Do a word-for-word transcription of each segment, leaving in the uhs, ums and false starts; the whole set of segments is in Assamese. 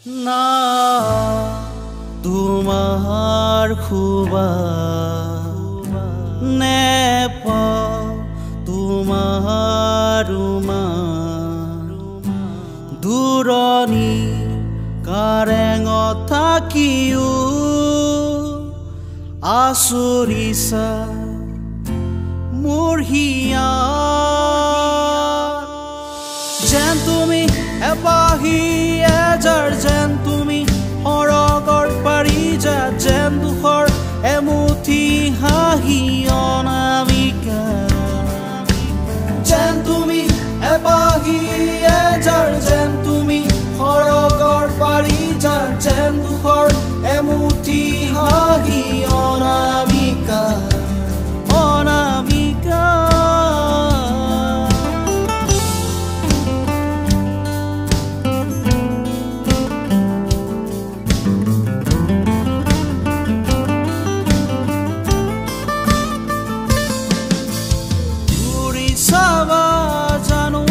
না তোমার খুবা নেপ তোমার দূৰণি কাৰেঙত থাকিও আচৰিছা মোৰ হিয়াত যেন তুমি এপাহি এজাৰ যেন তুমি সৰগৰ পাৰিজা যেন দুখৰ এমুঠি হাঁহি অনামিকা যেন তুমি এপাহি এজাৰ যেন তুমি সৰগৰ পাৰিজা যেন দুখৰ এমুঠি হাঁহি অনামিকা অনামিকা চাবা জানো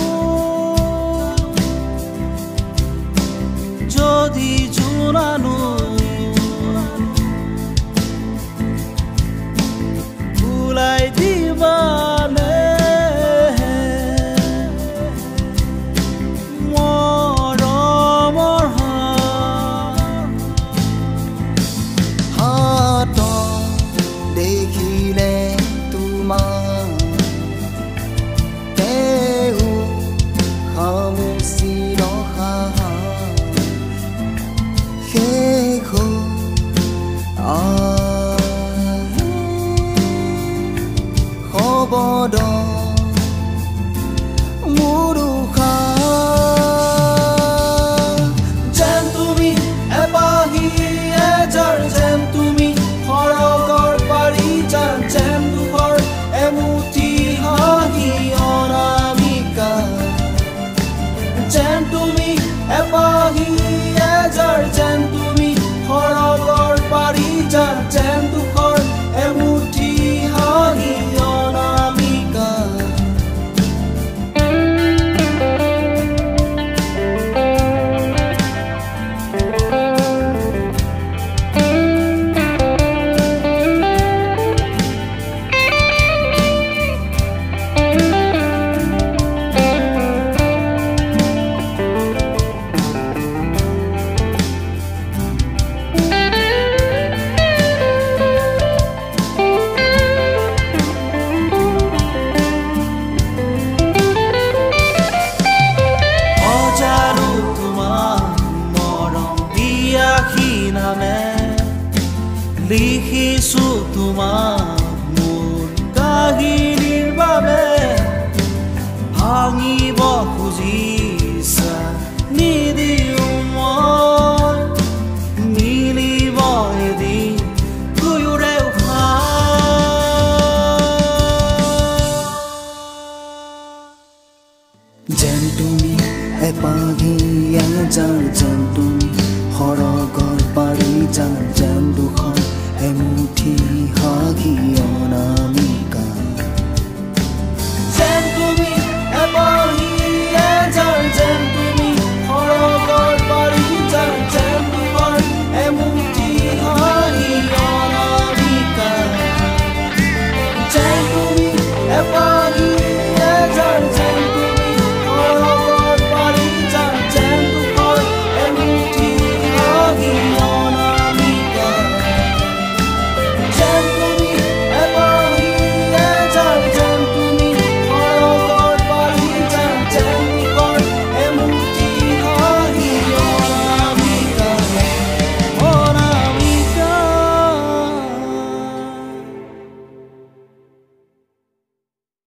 যদি জোনানো ভুলাই দিবানে মৰমৰ হাত দেখিলে তোমাৰ বদ মুৰুখা যেন তুমি এপাহি এজাৰ যেন তুমি সৰগৰ পাৰিজা যেন দুখৰ এমুঠি হাঁহি অনামিকা যেন তুমি এপাহি এজাৰ যেন তুমি সৰগৰ পাৰিজা যেন দুখৰ এমুঠি হাঁহি লিখিছো তোমাক মোৰ কাহিনীৰ বাবে ভাঙিব খুজিছা নিদিও মই মিলিব এদিন দুয়োৰে যেন তুমি এপাহি এজাৰ যেন তুমি সৰগৰ পাৰিজা যেন দুখৰ এমুঠি হাঁহি অনামি